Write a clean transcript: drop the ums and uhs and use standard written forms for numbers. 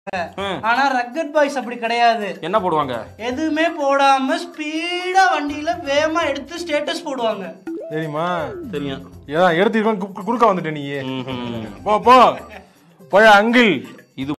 ஆனா rugged boys அப்படி கிடையாது. என்ன போடுவாங்க? எதுவுமே போடாம ஸ்பீடா வண்டியில வேகமா எடுத்து ஸ்டேட்டஸ் போடுவாங்க. தெரியுமா? தெரியும். ஏன் எடுத்து குறுக்க வந்துட்ட நீ? போ போ போய் அங்கிள்